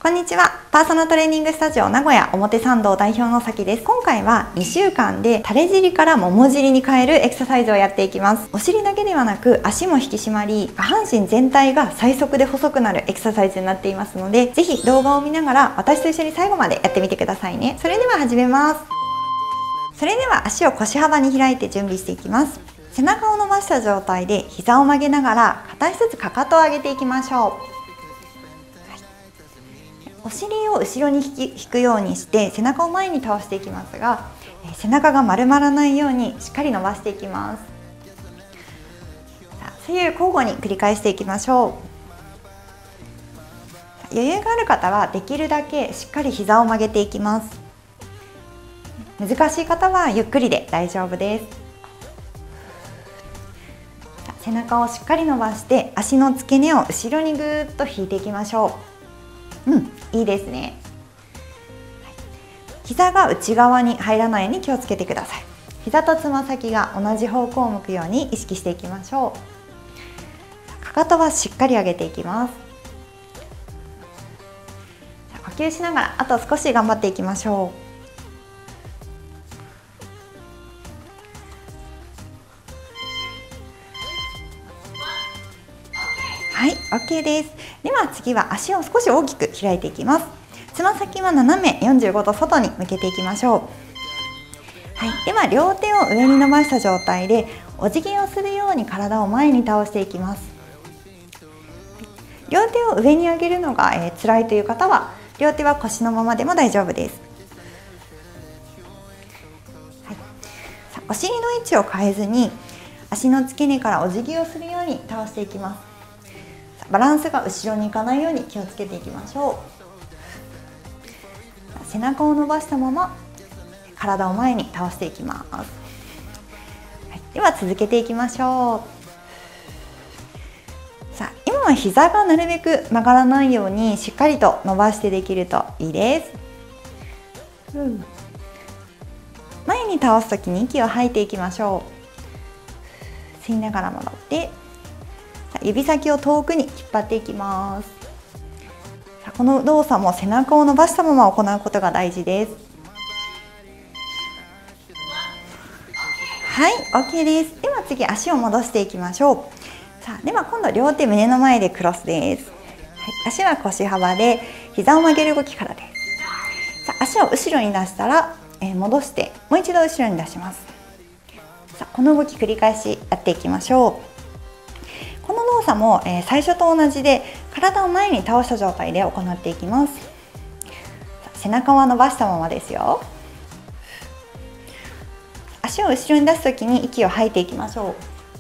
こんにちは。パーソナルトレーニングスタジオ名古屋表参道代表のさきです。今回は2週間で垂れ尻からもも尻に変えるエクササイズをやっていきます。お尻だけではなく足も引き締まり、下半身全体が最速で細くなるエクササイズになっていますので、ぜひ動画を見ながら私と一緒に最後までやってみてくださいね。それでは始めます。それでは足を腰幅に開いて準備していきます。背中を伸ばした状態で膝を曲げながら片足ずつかかとを上げていきましょう。お尻を後ろに引くようにして背中を前に倒していきますが、背中が丸まらないようにしっかり伸ばしていきます。左右交互に繰り返していきましょう。余裕がある方はできるだけしっかり膝を曲げていきます。難しい方はゆっくりで大丈夫です。背中をしっかり伸ばして足の付け根を後ろにぐーっと引いていきましょう。いいですね。膝が内側に入らないように気をつけてください。膝とつま先が同じ方向を向くように意識していきましょう。かかとはしっかり上げていきます。呼吸しながらあと少し頑張っていきましょう。はい、OK です。では次は足を少し大きく開いていきます。つま先は斜め45度外に向けていきましょう。はい、では両手を上に伸ばした状態でお辞儀をするように体を前に倒していきます。両手を上に上げるのが、辛いという方は両手は腰のままでも大丈夫です。はい、お尻の位置を変えずに足の付け根からお辞儀をするように倒していきます。バランスが後ろに行かないように気をつけていきましょう。背中を伸ばしたまま体を前に倒していきます。はい、では続けていきましょう。さあ、今は膝がなるべく曲がらないようにしっかりと伸ばしてできるといいです。前に倒すときに息を吐いていきましょう。吸いながら戻って指先を遠くに引っ張っていきます。この動作も背中を伸ばしたまま行うことが大事です。はい、OK です。では次足を戻していきましょう。さあ、では今度両手胸の前でクロスです。はい、足は腰幅で膝を曲げる動きからです。さあ、足を後ろに出したら、戻してもう一度後ろに出します。さあ、この動き繰り返しやっていきましょう。この動作も、最初と同じで体を前に倒した状態で行っていきます。背中は伸ばしたままですよ。足を後ろに出すときに息を吐いていきましょ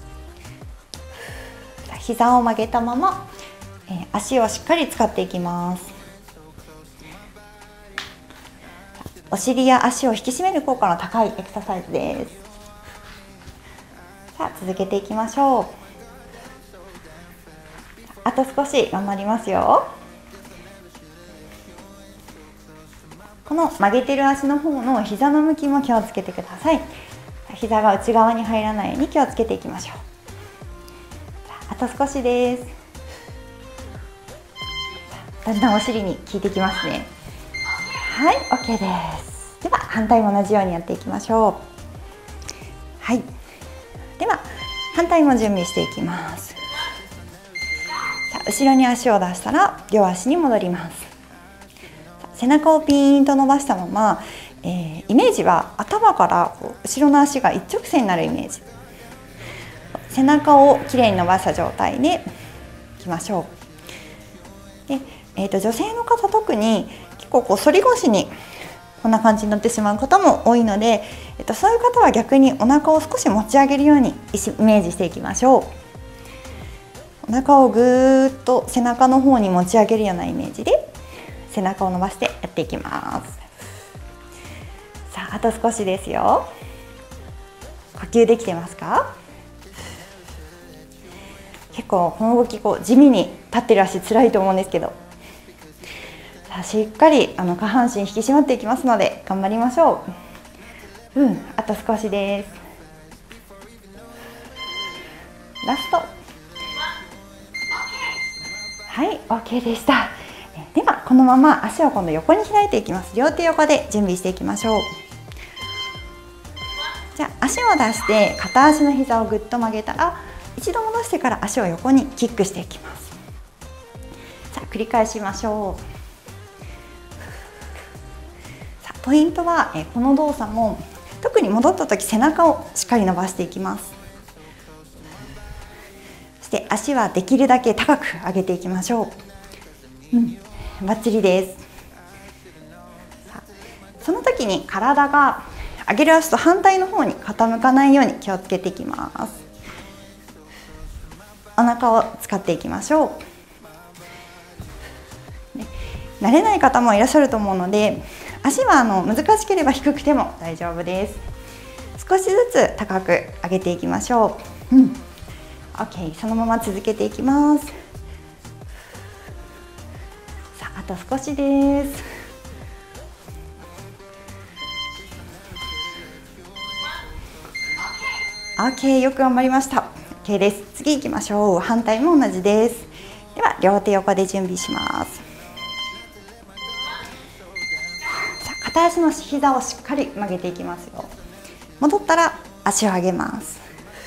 う。膝を曲げたまま、足をしっかり使っていきます。お尻や足を引き締める効果の高いエクササイズです。さあ、続けていきましょう。あと少し頑張りますよ。この曲げてる足の方の膝の向きも気をつけてください。膝が内側に入らないように気をつけていきましょう。あと少しです。だんだんお尻に効いてきますね。はい、OK です。では反対も同じようにやっていきましょう。はい、では反対も準備していきます。後ろに足を出したら両足に戻ります。背中をピーンと伸ばしたまま、イメージは頭から後ろの足が一直線になるイメージ。背中をきれいに伸ばした状態でいきましょう。で、女性の方特に結構反り腰にこんな感じになってしまう方も多いので、そういう方は逆にお腹を少し持ち上げるようにイメージしていきましょう。お腹をぐーっと背中の方に持ち上げるようなイメージで背中を伸ばしてやっていきます。さあ、あと少しですよ。呼吸できてますか？結構この動き地味に立ってる足つらいと思うんですけど、さあしっかり下半身引き締まっていきますので頑張りましょう。あと少しです。ラスト。はい、OK でした。ではこのまま足を今度横に開いていきます。両手横で準備していきましょう。じゃあ足を出して片足の膝をぐっと曲げたら、一度戻してから足を横にキックしていきます。さあ繰り返しましょう。さあポイントはこの動作も特に戻った時背中をしっかり伸ばしていきます。そして足はできるだけ高く上げていきましょう。バッチリです。さあその時に体が上げる足と反対の方に傾かないように気をつけていきます。お腹を使っていきましょう。慣れない方もいらっしゃると思うので、足は難しければ低くても大丈夫です。少しずつ高く上げていきましょう。OK、そのまま続けていきます。さあ、あと少しです。OK、よく頑張りました。OK です。次行きましょう。反対も同じです。では両手横で準備します。さあ片足の膝をしっかり曲げていきますよ。戻ったら足を上げます。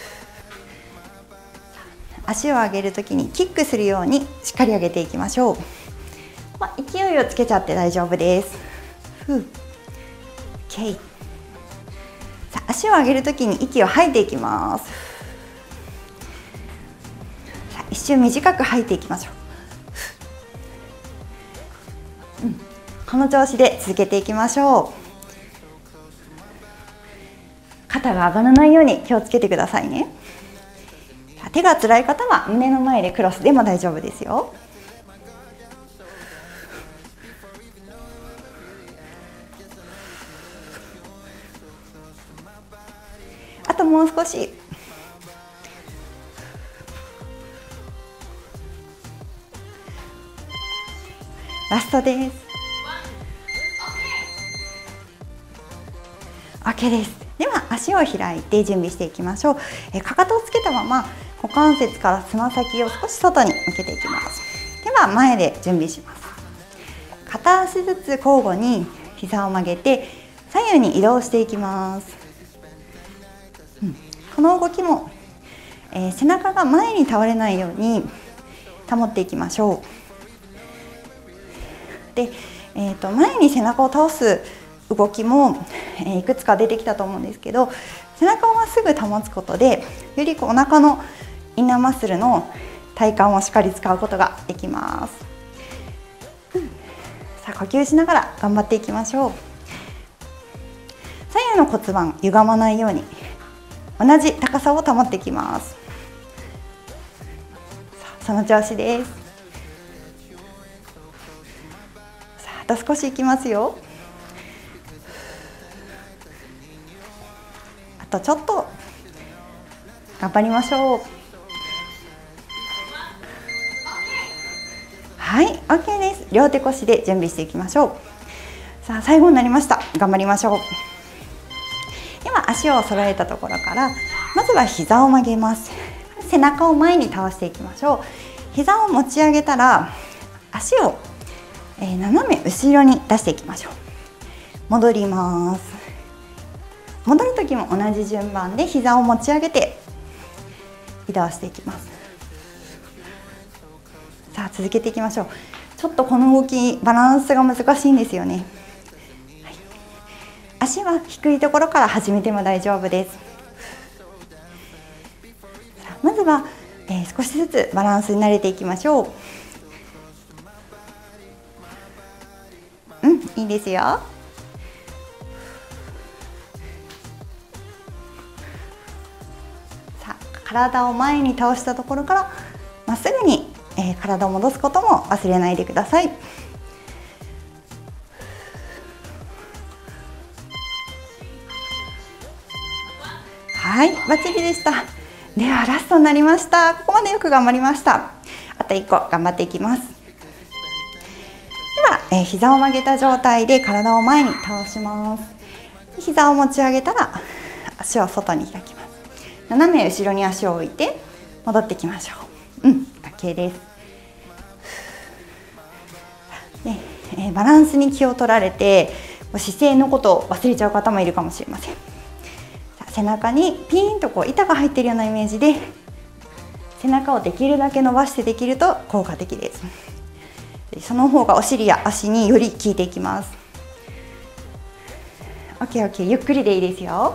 足を上げるときにキックするようにしっかり上げていきましょう。勢いをつけちゃって大丈夫です。OK。さあ足を上げるときに息を吐いていきます。さあ一瞬短く吐いていきましょう。この調子で続けていきましょう。肩が上がらないように気をつけてくださいね。手が辛い方は胸の前でクロスでも大丈夫ですよ。あともう少し。ラストです。OK です。では足を開いて準備していきましょう。かかとをつけたまま股関節からつま先を少し外に向けていきます。では前で準備します。片足ずつ交互に膝を曲げて左右に移動していきます。この動きも、背中が前に倒れないように保っていきましょう。で、前に背中を倒す動きも、いくつか出てきたと思うんですけど、背中をまっすぐ保つことでよりお腹のインナーマッスルの体幹をしっかり使うことができます。さあ呼吸しながら頑張っていきましょう。左右の骨盤歪まないように同じ高さを保っていきます。さあその調子です。さああと少しいきますよ。あとちょっと頑張りましょう。はい、OK です。両手腰で準備していきましょう。さあ最後になりました。頑張りましょう。では足を揃えたところからまずは膝を曲げます。背中を前に倒していきましょう。膝を持ち上げたら足を、斜め後ろに出していきましょう。戻ります。戻る時も同じ順番で膝を持ち上げて移動していきます。さあ続けていきましょう。ちょっとこの動きバランスが難しいんですよね。足は低いところから始めても大丈夫です。さあまずは、少しずつバランスに慣れていきましょう。いいですよ。さあ体を前に倒したところからまっすぐに、体を戻すことも忘れないでください。はい、バッチリでした。ではラストになりました。ここまでよく頑張りました。あと1個頑張っていきます。では、膝を曲げた状態で体を前に倒します。膝を持ち上げたら足を外に開きます。斜め後ろに足を置いて戻ってきましょう。OK です。 バランスに気を取られて姿勢のことを忘れちゃう方もいるかもしれません。背中にピーンと板が入っているようなイメージで背中をできるだけ伸ばしてできると効果的です。その方がお尻や足により効いていきます。 OK、 ゆっくりでいいですよ。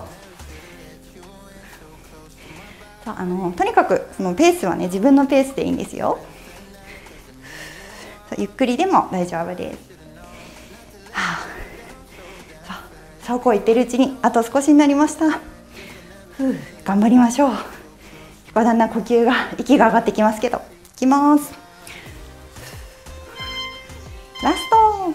とにかくそのペースはね、自分のペースでいいんですよ。ゆっくりでも大丈夫です。そうこう言ってるうちにあと少しになりました。頑張りましょう。だんだん息が上がってきますけど、いきます。ラスト。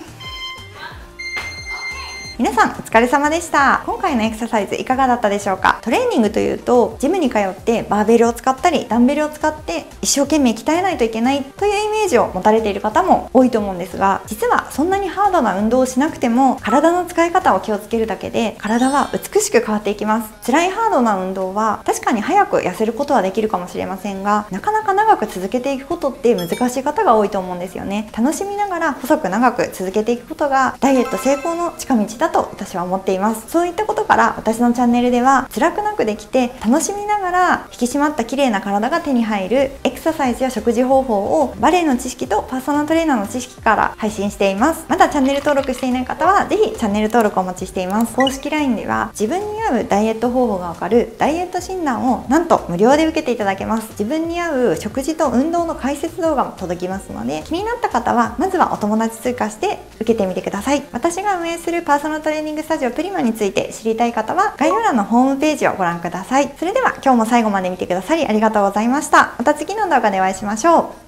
皆さんお疲れ様でした。今回のエクササイズいかがだったでしょうか。トレーニングというとジムに通ってバーベルを使ったりダンベルを使って一生懸命鍛えないといけないというイメージを持たれている方も多いと思うんですが、実はそんなにハードな運動をしなくても体の使い方を気をつけるだけで体は美しく変わっていきます。辛いハードな運動は確かに早く痩せることはできるかもしれませんが、なかなか長く続けていくことって難しい方が多いと思うんですよね。楽しみながら細く長く続けていくことがダイエット成功の近道だと私は思っています。そういったことから私のチャンネルでは辛くなくできて楽しみながら引き締まった綺麗な体が手に入るエクササイズや食事方法をバレエの知識とパーソナルトレーナーの知識から配信しています。まだチャンネル登録していない方はぜひチャンネル登録お待ちしています。公式 LINE では自分に合うダイエット方法がわかるダイエット診断をなんと無料で受けていただけます。自分に合う食事と運動の解説動画も届きますので、気になった方はまずはお友達追加して受けてみてください。私が運営するパーソナルトレーニングスタジオプリマについて知りたい方は概要欄のホームページをご覧ください。それでは今日も最後まで見てくださりありがとうございました。また次の動画でお会いしましょう。